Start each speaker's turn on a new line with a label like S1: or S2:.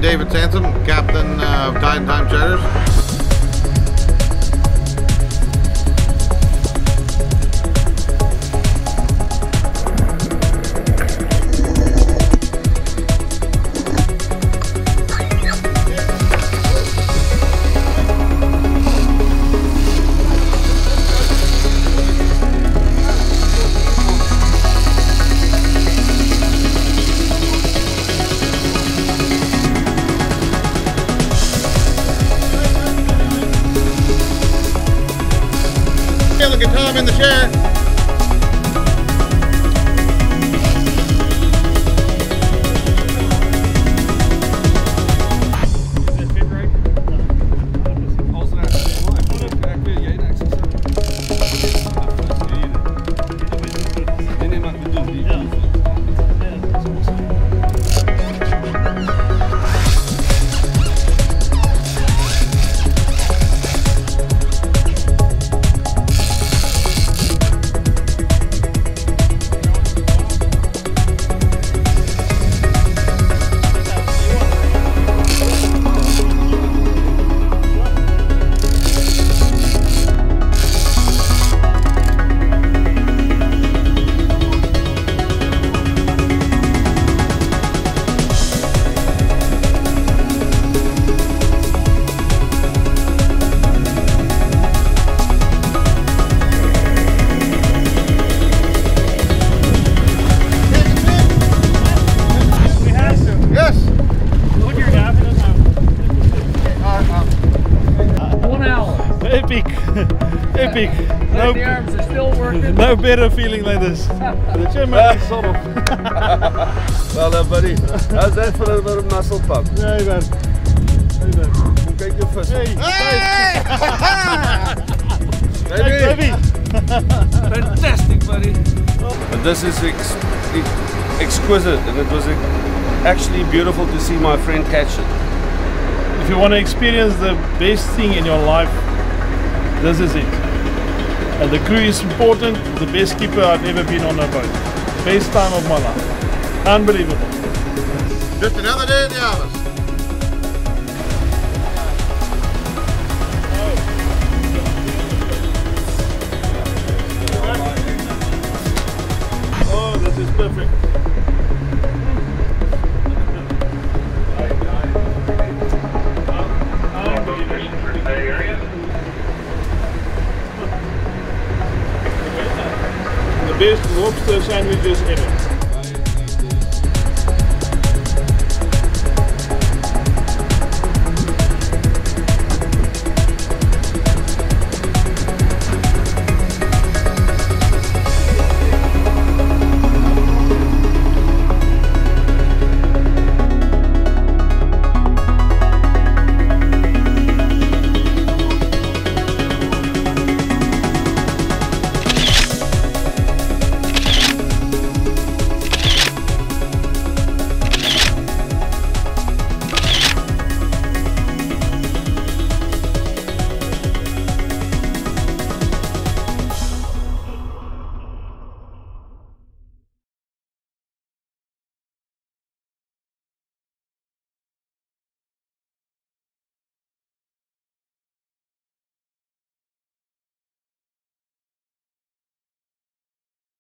S1: David Sansom, captain of Tide and Time Charters. Look at Tom in the chair.
S2: Epic, epic. No,
S3: the arms are still working.
S2: No better feeling like this. The chairman is sort of.
S4: Well done, buddy. How's that for a little bit of muscle pump?
S2: Hey man. Hey man.
S4: Kijk je vast.
S2: Hey.
S4: Hey,
S2: baby.
S4: Fantastic, buddy. But this is exquisite, and it was actually beautiful to see my friend catch it.
S2: If you want to experience the best thing in your life, this is it. And the crew is important. The best skipper I've ever been on a boat. Best time of my life. Unbelievable.
S1: Just another day in the office.
S2: Oh, this is perfect. The best lobster sandwiches ever.